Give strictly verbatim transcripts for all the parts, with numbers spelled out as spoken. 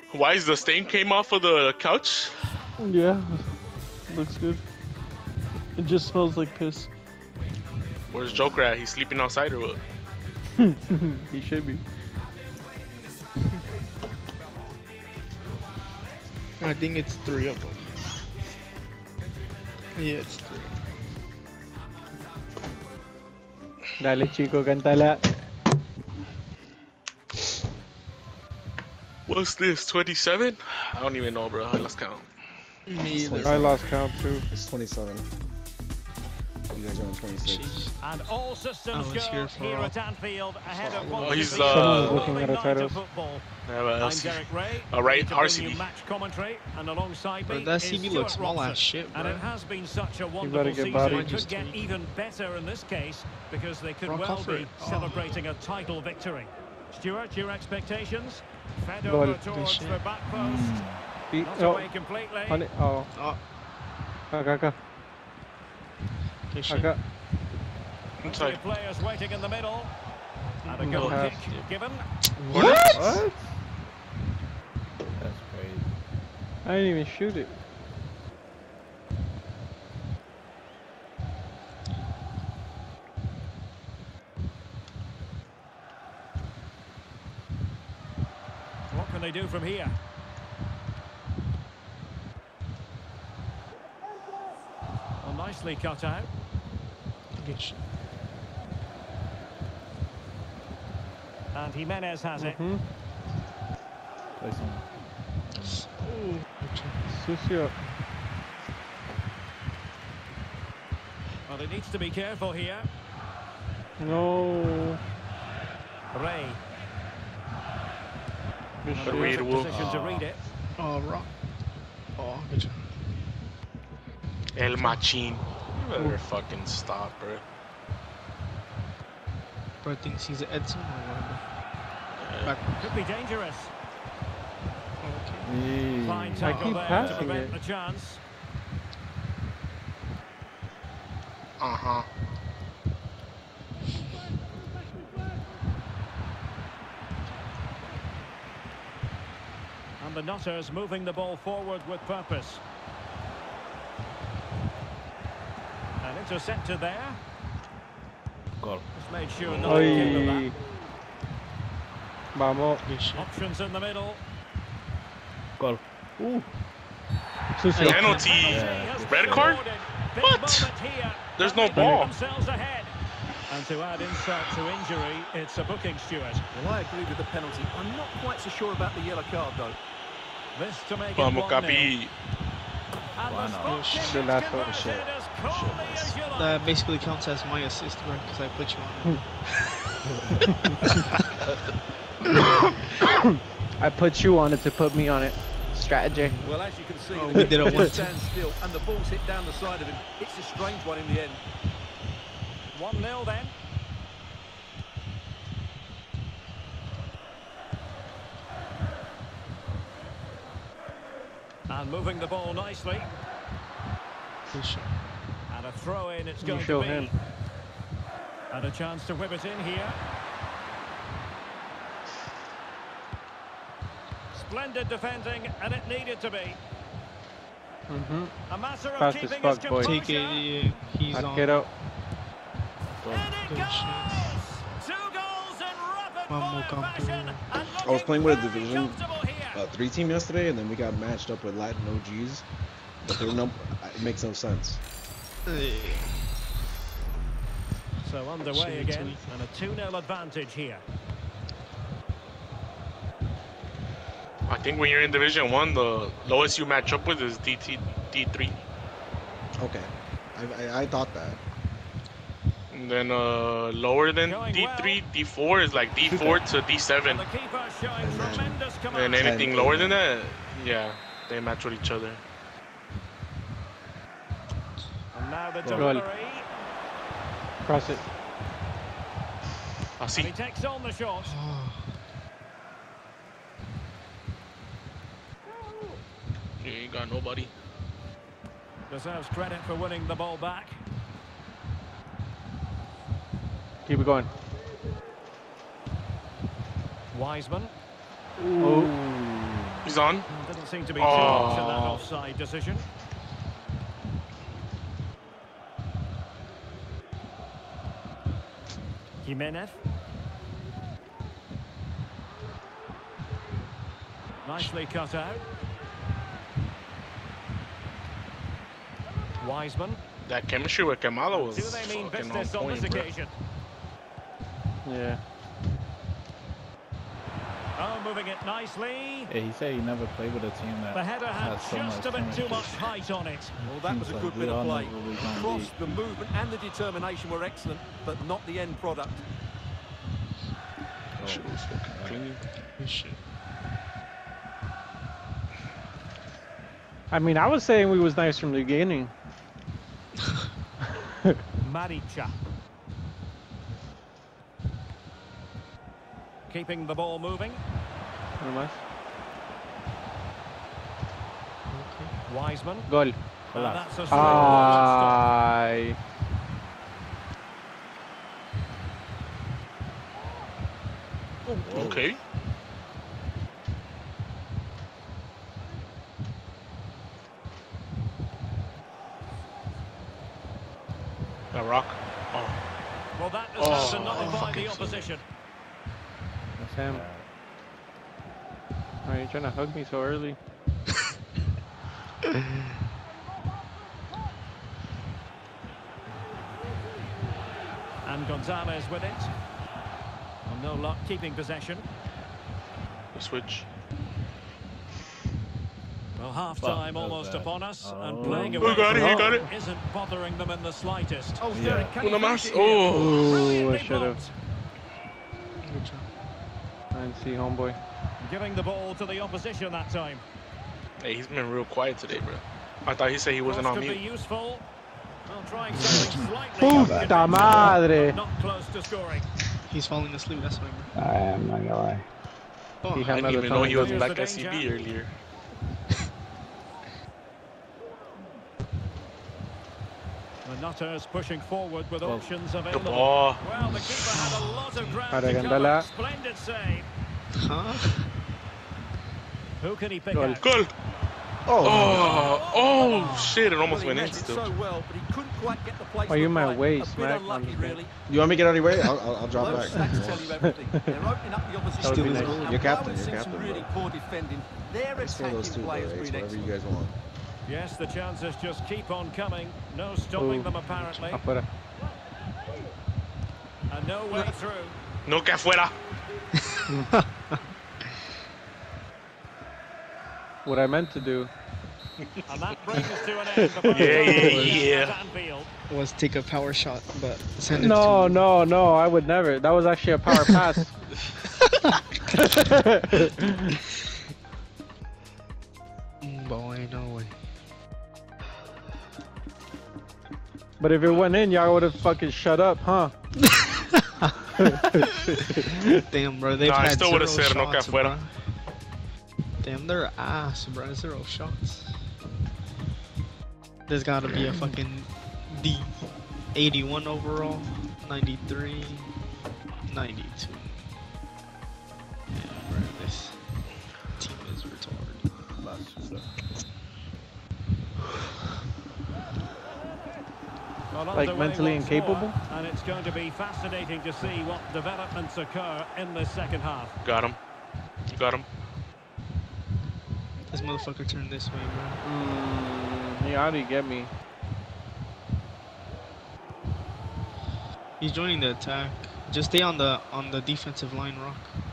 Why is the stain came off of the couch? Yeah, looks good. It just smells like piss. Where's Joker at? He's sleeping outside or what? He should be. I think it's three of them. Yeah, it's three. Dale, chico, cántala. What's this? twenty-seven? I don't even know, bro. I lost count. Me either. I lost count too. It's twenty-seven. You guys are on twenty-six. And all systems I was here go for here all. at Anfield ahead of Oh, what he's, will be uh, a Someone's looking thrilling at our night of titles. football. Yeah, but I'm L C. Derek Ray. All right, here to R bring C B. you match commentary, and alongside Bro, me that is C B Stuart looks small Robson. as shit, bro. And it has been such a better wonderful get season. body. It Just could get tweet. even better in this case because they could Rock well off be it. Oh. celebrating a title victory. Stuart, your expectations? Fed Goal. over Good towards shit. the back post. Beat, Not oh, away completely. on it. Oh, Oh, acá, acá, good shit. acá. Plenty Inside. of players waiting in the middle. And a No goal pass. kick given. What? That's crazy. I didn't even shoot it. What can they do from here? Well, nicely cut out. Good shit. And Jimenez has it. Hmm. Play some. Oh, good shit. Sucio. Well, he needs to be careful here. No. Ray. Good In shit. a Read perfect Wolf. position to read it. Oh, rock. Oh, good shit. El Machin. You better fucking stop, bro. Bro thinks he's an Edson or whatever. Back. Could be dangerous. Okay. Yee. Fine I tackle keep there to passing prevent it. the chance. Uh-huh. And the Nutters moving the ball forward with purpose. And intercepted there. Goal. Just made sure nothing came of Oi. that. Vamos. Good shit. Options in the middle. Goal. Ooh. Sucio. Penalty. Has Red been card? rewarded. Big What? moment here. There's And no they ball. put themselves ahead. And to add insult to injury, it's a booking, Stuart. Well, I agree with the penalty. I'm not quite so sure about the yellow card, though. This to make it Vamos, one nil. Capi. And the Wow, spot kick is Golazo. converted Shit. as coolly as you like. That basically counts as my assist, bro, because I put you on it. I put you on it to put me on it. Strategy. Well, as you can see, Oh, the we did it keeper once. stands still, and the ball's hit down the side of him. It's a strange one in the end. one nil then. And moving the ball nicely. Good shit. And a throw in it's You going show to be. him. And a chance to whip it in here. Splendid defending, and it needed to be. Mm-hmm. A matter of Fast as keeping fuck, his boy. composure. Take it. Yeah, he's on. Arquero. And it Good goes! shit. Two goals in rapid One more fire come fashion. through. And I was playing with a looking very division comfortable here. uh, three team yesterday, and then we got matched up with Latin O Gs. But their number, it makes no sense. Hey. So underway Shimmy again, tweet. and a two nil advantage here. I think when you're in Division One, the lowest you match up with is D T D three. Okay, I, I, I thought that. And then uh, lower than Going D three, D four is like D four to D And seven. the keeper showing And then- tremendous And command. anything Ten. lower than that, yeah, they match with each other. And now the Goal. delivery. Cross it. I And see. he takes on the shot. Oh, You ain't got nobody. Deserves credit for winning the ball back. Keep it going. Wiseman. Oh. He's on. Well, didn't seem to be too much in that Oh. offside decision. Jimenez. Nicely cut out. Wiseman. That chemistry with Kamala was Do they mean fucking on business on point, this bro. occasion? Yeah. Oh, moving it nicely. Yeah, he said he never played with a team that The header had has so just much a bit too chemistry. much height on it. Well, that was a Seems good like bit we of all know play. where we're gonna Cross, be. the movement and the determination were excellent, but not the end product. Oh, Shit was fucking clean. Shit. I mean, I was saying we was nice from the beginning. Maricha. Keeping the ball moving. No más. Wiseman. Gol. And that's a straight Ay. Okay. That rock. Oh. Well, that does Oh, have to nullify fucking the opposition. That's him. Why are you trying to hug me so early? And Gonzalez with it. Well, no luck keeping possession. The switch. Well, half Fuck, time that was almost bad. upon us, and Oh. playing Who away got it? from He got home it. isn't bothering them in the slightest. Oh, Yeah. Sterling, can Una you finish más. it here? Oh. Ooh, I Brilliantly should have. blocked. I didn't see homeboy. Giving the ball to the opposition that time. Hey, he's been real quiet today, bro. I thought he said he wasn't Cross on could be mute. useful. Well, trying something slightly Puta unconventional, madre. but not close to scoring. He's falling asleep, that's why. bro. I am not gonna lie. Oh, He I had didn't another even know he was Here's the Black S C B danger. earlier. The Nutters pushing forward with Well, options The available. ball. Well, the keeper had a lot of ground to Arregandala. cover. Splendid save. huh? Who can he pick Goal. out? Goal. Oh, oh, shit! It almost Well, he went in met it still. so well, but he couldn't quite get the placement Why you my right. waist, A bit Mac? unlucky, I'm just really. You want me to get out of your way? I'll, I'll, I'll drop Those back. stats tell you everything. They're opening up the opposition. That would be field, nice. and You're while captain, we've you're seen captain, some really bro. poor defending, their It's one of those attacking two, play bro. has Ace, been whatever you excellent. guys want. Yes, the chances just keep on coming. No stopping Ooh. them apparently. Afuera. And no way through. No que afuera. What I meant to do. And that brings us to an end. The first Yeah, half yeah, is yeah. at Anfield. Was take a power shot, but send it No, to no, no, I would never. That was actually a power pass. Mm, boy, no way. But if it went in, y'all would have fucking shut up, huh? Damn, bro, they've Nah, I had still zero would've said no que shots, afuera. bro. Damn, they're ass, bro. Zero shots. There's gotta be a fucking D. eighty-one overall, ninety-three, ninety-two. Yeah, bro, this team is retarded. Well, Like underway mentally once incapable? more, and it's going to be fascinating to see what developments occur in the second half. Got him. You got him. This motherfucker turned this way, bro. Mm, he already get me. He's joining the attack. Just stay on the on the defensive line, Rock.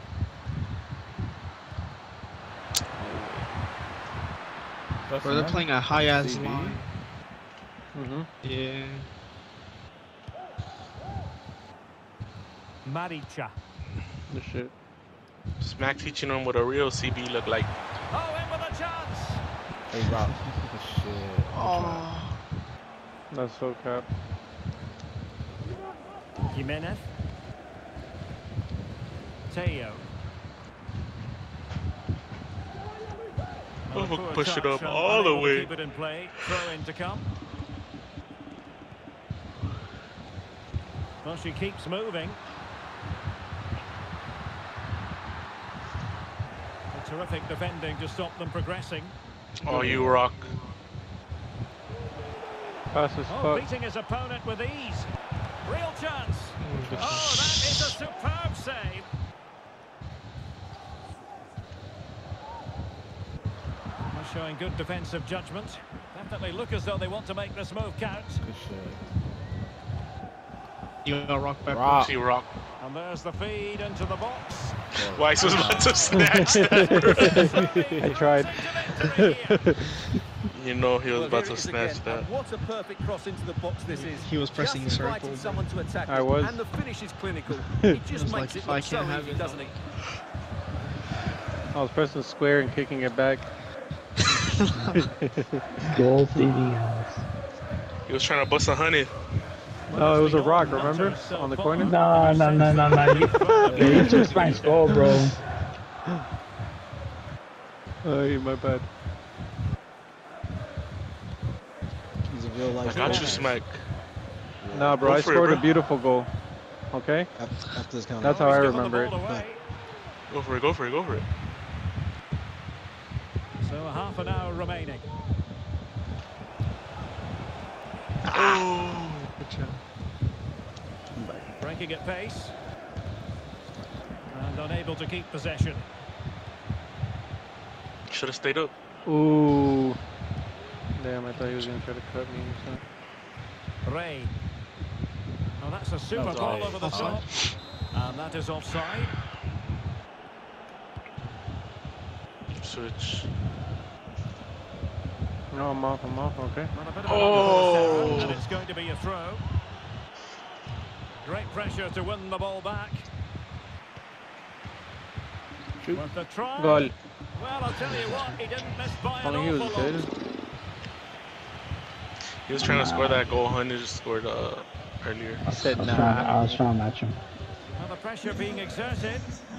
That's Bro, they're him? playing a high ass C B? line. Mm-hmm. Yeah. Maricha. The shit. Smack teaching him what a real C B look like. Oh, in with a chance. Hey, Rob. Shit. Oh. That's so cap. Jimenez. Teo. Oh, Well, a poor push it touch up and all the unable to way. Keep it in play. Throw in to come. Well, she keeps moving. Terrific defending to stop them progressing. Oh, you rock. Fast as Oh, fuck. beating his opponent with ease. Real chance. Oh, that is a superb save. They're showing good defensive judgment. Definitely look as though they want to make this move count. Good shit. You got rock back. Rock. See rock. And there's the feed into the box. Weiss was about to snatch that. I tried. You know he was Well, about here to it is snatch again, that. and what a perfect cross into the box this is. He was pressing just circle. inviting someone to attack I it, was. and the finish is clinical. It just was makes like, it if I look so can't have easy, it, doesn't it? I was pressing square and kicking it back. Goal T V house. He was trying to bust a honey. Oh, it was a rock, remember? On the corner? No, no, no, no, no. You, yeah, you took Spank's goal, bro. Oh, yeah, my bad. He's a real life. I got you, goal. Smack. Nah, bro, Go I for it, scored bro. a beautiful goal. Okay? After, after this count. That's Oh, how he's I given the remember ball it. away. Go for it, go for it, go for it. So half an hour remaining. Oh. Breaking at pace. And unable to keep possession. Should have stayed up. Ooh. Damn, I thought he was going to try to cut me or something. Ray. Oh, that's a super was ball offside. over the top. And that is offside. Switch. No, I'm off, I'm off, okay. And a bit of Oh. an and it's going to be a throw. Great pressure to win the ball back. Shoot. With the try. Goal. Well, I'll tell you what, he didn't miss by an Only he was awful lot. good. He was trying to score that goal. Honey just scored uh, earlier. I said I was, nah. trying, I was trying to match him. Now the pressure being exerted.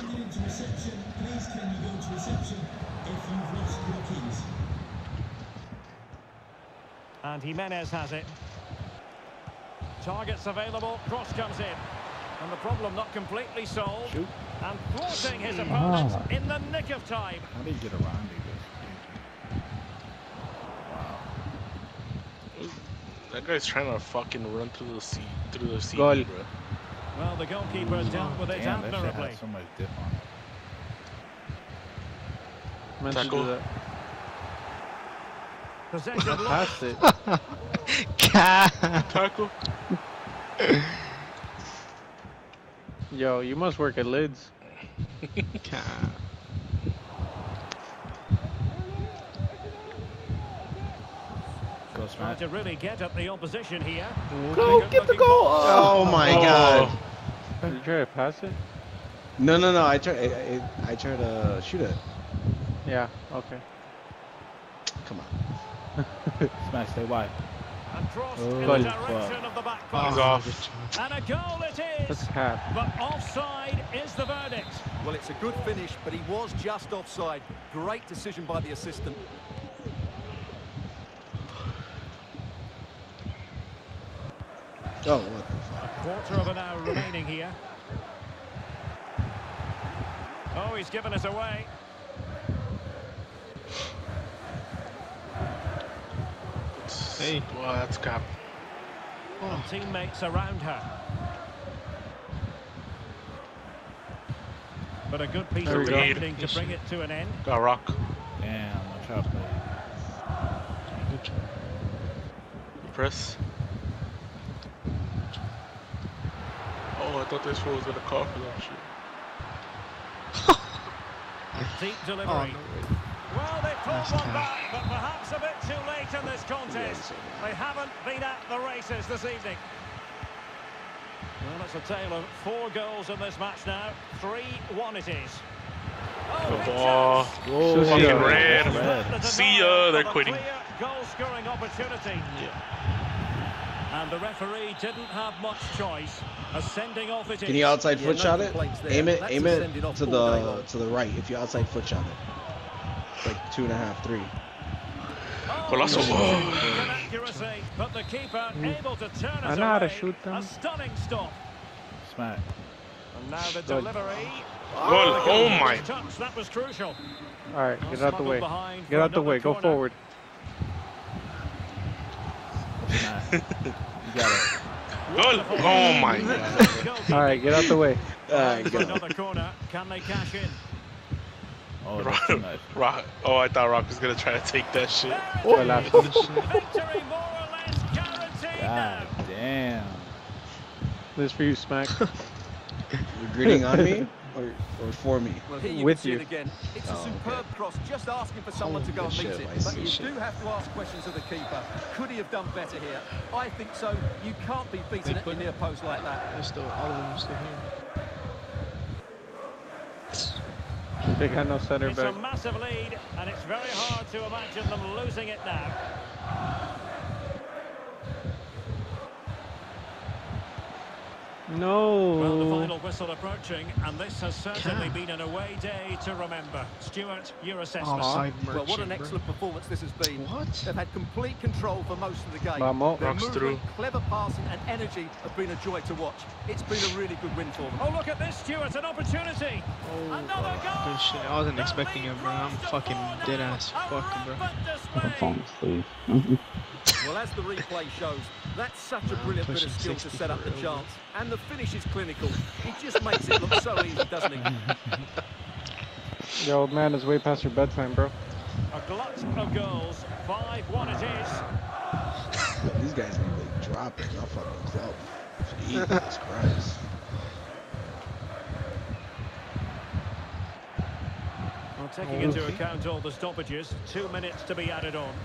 And Jimenez has it. Targets available, cross comes in. And the problem not completely solved. Shoot. And thwarting his opponent Ah. in the nick of time. How do you get around these? Wow. That guy's trying to fucking run through the seat, through the seat, Goal. bro. Well, the goalkeeper dealt with it Damn, that shit admirably. has so much dip on it. Meant to Tackle. do that. Possession lost. Passed it. Tackle. Yo, you must work at Lids. Go Trying smash. to really get at the opposition here. Go, Good get the looking goal. ball. Oh my Oh. god. Did you try to pass it? No, no, no. I tried. I, I, I tried to shoot it. Yeah, okay. Come on. Smash, stay wide. And crossed in Goal. the direction of the back He's post. off. And a goal it That's is. cap. But offside is the verdict. Well, it's a good finish, but he was just offside. Great decision by the assistant. Oh, what the fuck? Quarter of an hour remaining here. Oh, he's given it away. Hey. Wow, that's cap. And teammates around her. But a good piece There of we go. defending to bring it to an end. Got rock. Damn, I try to play. Press. Oh, I thought this fool was gonna call for that shit. Deep delivery. Oh, no. Well, they pulled Nice one try. back, but perhaps a bit too late in this contest. They haven't been at the races this evening. Well, it's a tale of four goals in this match now. three one it is. Oh, Good big ball. chance. Whoa, Fucking yeah. red. The See denial ya, of they're a quitting. clear goal-scoring opportunity. And the referee didn't have much choice. A sending off it is. Can you outside Yeah, foot no shot it? complaints there. Aim it, That's aim a it sending off to all day the long. to the right. If you outside foot shot it, like two and a half, three. Oh, Golazo. good accuracy, but the keeper able to turn it I know how to away. shoot them. A stunning stop. Smash. And now the Good. delivery. Goal. Oh my. Touch, that was crucial. All right, get out the way. Behind Get for out the another way. Go corner. forward. Nah. You got it. Goal. Oh my god. All right, get out the way. Alright, For go. another corner. Can they cash in? Oh, that's too nice. Rock. Oh, I thought Rock was gonna try to take that shit. Golazo. Victory more or less guaranteed now. God damn. This for you, Smack. You're gritting on me or, or for me? Well, here you With can see you. it again. It's a Oh, superb cross, just asking for someone to go and Holy meet shit, it. I But see you shit. do have to ask questions of the keeper. Could he have done better here? I think so. You can't be beaten at your near post like that. They're still, all of them are still here. They got no center It's a back. massive lead, and it's very hard to imagine them losing it now. Well, the No. final whistle approaching, and this has certainly been an away day to remember. Stuart, your assessment. Offside Well, what an merchant, bro. excellent performance this has been. What? They've had complete control for most of the game. Vamos. Their Rocks movement, through. clever passing and energy have been a joy to watch. It's been a really good win for them. Oh, look at this, Stuart, an opportunity. Another goal. Good shit. I wasn't The expecting lead it, bro. I'm grows to fucking four dead now. ass A fucking, bro. rampant display. Well, as the replay shows, that's such a Wow, brilliant bit of pushing skill to sixty set up for the real, chance. And the finish is clinical. He just makes it look so easy, doesn't he? Your old man is way past your bedtime, bro. A glut of goals. five one it is. Yo, these guys need to drop it. Y'all fucking club. Jesus Christ. Well, taking into account all the stoppages, two minutes to be added on.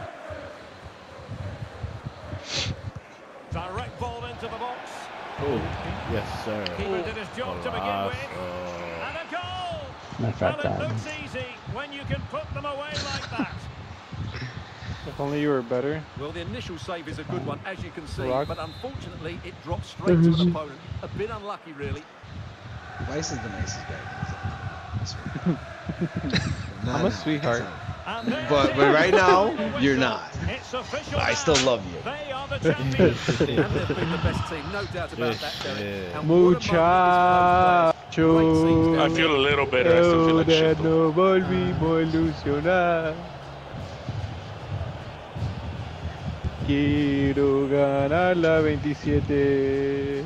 Direct ball into the box. Oh, yes, sir. Keeper did his job to begin with. Golazo. And a goal! Not Well, that it bad. looks easy when you can put them away like that. If only you were better. Well, the initial save is a good one, as you can see. Rock. But unfortunately, it drops straight to an opponent. A bit unlucky, really. Vice is the nicest guy. I'm a sweetheart. And there But- it but is. right now, The you're whistle. not. It's official But I now. still love you. They are the champions. And they've been the best team, no doubt about that, Derek. Shit. And what a moment it is for those players. Great scenes Muchacho. I down feel a little better. I still feel like Ahora shit. though. no volvimos a ilusionar. Quiero ganar la veintisiete.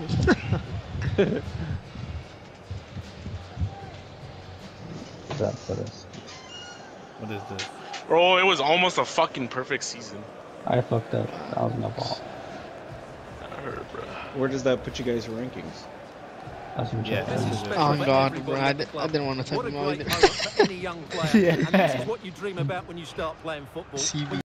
That for us. What is this? Bro, it was almost a fucking perfect season. I fucked up. That was my fault. I heard, bro. Where does that put you guys' rankings? That's some Yeah. shit. This is Oh, special Oh, for God, everybody bro, at I the di- club. I didn't wanna type What a them out great either. moment for any young player. Yeah. And this is what you dream about when you start playing football. C B.